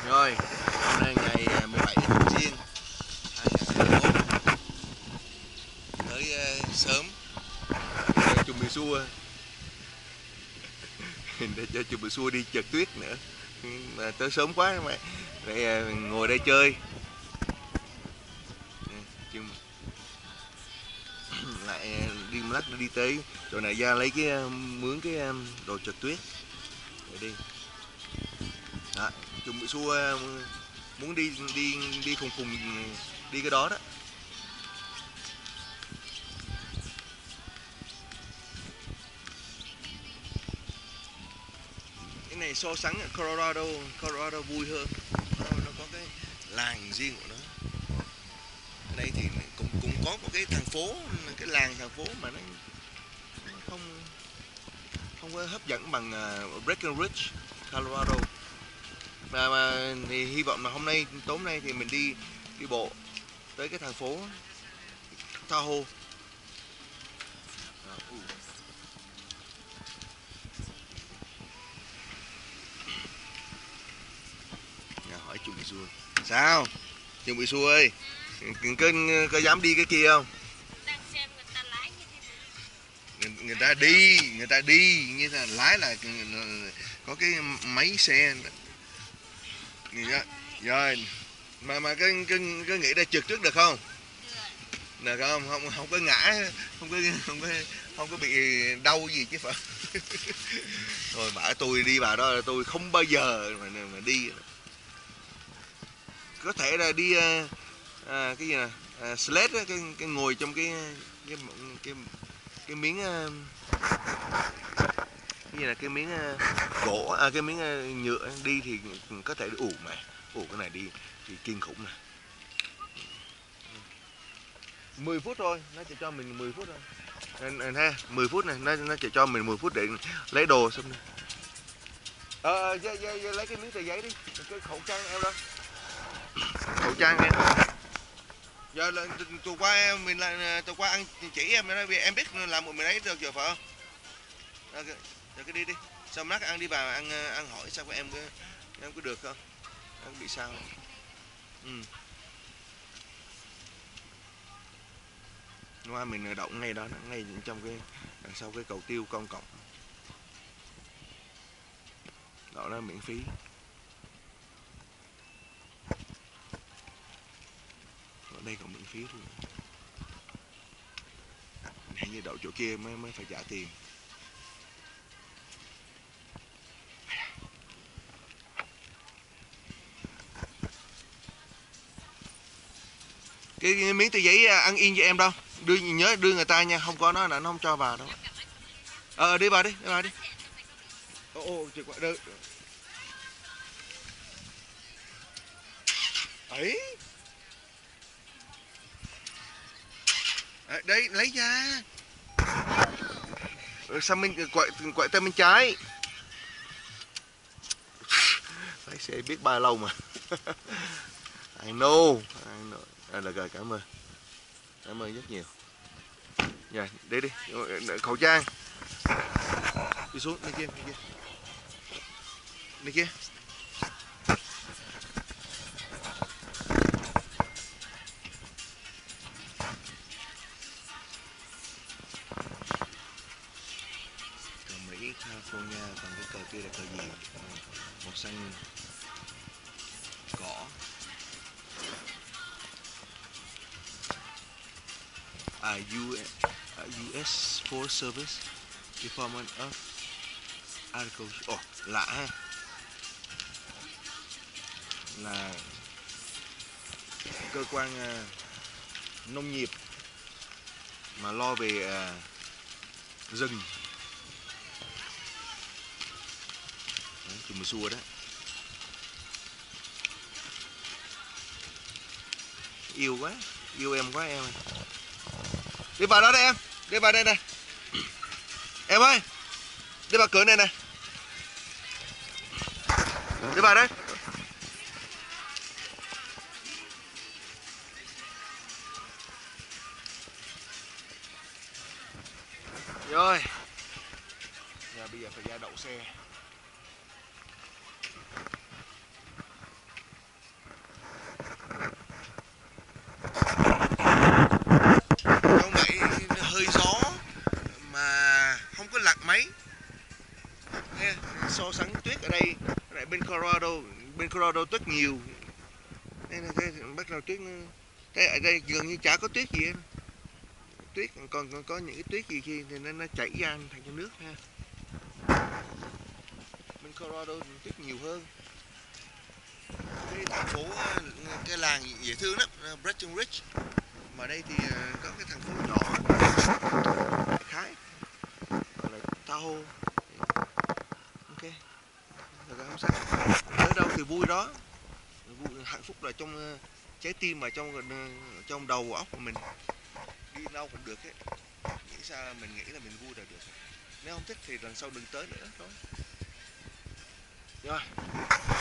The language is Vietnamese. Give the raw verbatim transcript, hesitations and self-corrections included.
Rồi, hôm nay ngày à, mười bảy tháng Giêng hai nghìn hai mươi mốt, tới uh, sớm để chuẩn bị xua để cho chuẩn bị xua đi trượt tuyết nữa. Mà tới sớm quá mà để uh, ngồi đây chơi. Chừng lại uh, đi một lát nữa đi tới chỗ này ra lấy cái uh, mướn cái um, đồ trượt tuyết để đi. Đó, chuẩn bị xua uh, muốn đi đi đi khùng khùng đi cái đó đó. Cái này so sánh Colorado, Colorado vui hơn. Nó, nó có cái làng riêng của nó. Ở đây thì cũng cũng có một cái thành phố, cái làng thành phố mà nó, nó không không có hấp dẫn bằng uh, Breckenridge, Colorado. Mà, mà thì hy vọng là hôm nay tối nay thì mình đi đi bộ tới cái thành phố Tahoe. À, uh. Nhà hỏi chuẩn bị xua. Sao? Chuẩn bị xua ơi. Có, có dám đi cái kia không? Đang xem người ta lái như thế nào. Người, người ta đi, người ta đi như là lái là có cái máy xe. Rồi, rồi. Mà mà cái cái cái nghĩ ra trượt trước được không? Được không? Không không có ngã, không có không có không có bị đau gì chứ phải. Rồi bảo tôi đi vào đó là tôi không bao giờ mà, mà đi. Có thể là đi à, cái gì nè, à, sled á, cái cái ngồi trong cái cái cái cái miếng cái gì là cái miếng gỗ, à, cái miếng nhựa đi thì có thể ủ mà ủ cái này đi thì kinh khủng này. mười phút thôi, nó chỉ cho mình mười phút thôi. Anh thấy mười phút này, nó nó chỉ cho mình mười phút để lấy đồ xong đi. Ờ, dây, dây, dây, lấy cái miếng tờ giấy đi, cái khẩu trang em đó. Khẩu trang em. Giờ là tuần qua mình là tuần qua ăn chỉ em nói em biết làm một mình ấy được rồi phải không? Rồi, rồi cái đi đi. Xong lát ăn đi vào ăn ăn hỏi sao của em em có được không? Em bị sao? Ừ. Ngoài mình động ngay đó, ngay trong cái đằng sau cái cầu tiêu công cộng. Đó là miễn phí. Ở đây còn miễn phí luôn. Hình như đậu chỗ kia mới mới phải trả tiền. Cái, cái miếng tờ giấy ăn in cho em đâu, đưa nhớ đưa người ta nha, không có nó là nó không cho vào đâu. Ờ đi vào đi, đi vào đi. Ồ, ồ chìa khóa được. Ấy. À, đấy lấy ra. Sang bên quậy quậy tay bên trái. Lái xe biết bao lâu mà. I know, I know. À, được rồi, cảm ơn. Cảm ơn rất nhiều. Rồi, đi đi, khẩu trang. Đi xuống, đi kia, đi kia. Đi kia. Cờ Mỹ, California, còn cái cờ kia là cờ gì? Màu xanh cỏ. À, U, U S Forest Service Department of Agriculture. Ồ, oh, lạ ha. Là cơ quan uh, nông nghiệp mà lo về uh, rừng. Chúng mình xua đó. Yêu quá, yêu em quá em. Đi vào đó đây em, đi vào đây này. Em ơi, đi vào cửa này này. Đi vào đấy. Rồi. Giờ bây giờ phải ra đậu xe. bên Colorado, bên Colorado tuyết nhiều. Đây là thế, bắt đầu tuyết nó... Thế ở đây gần như chả có tuyết gì hết. Tuyết còn, còn có những cái tuyết gì khi thì nó, nó chảy ra thành cái nước ha. Bên Colorado thì tuyết nhiều hơn. Cái thành phố, cái làng dễ thương lắm, Breckenridge. Mà đây thì có cái thành phố nhỏ khái gọi là Tahoe. Ok, rồi không sao. Tới đâu thì vui đó, vui, hạnh phúc là trong trái tim và trong trong đầu óc của mình. Đi đâu cũng được hết. Nghĩ sao mình nghĩ là mình vui là được. Nếu không thích thì lần sau đừng tới nữa thôi. Rồi.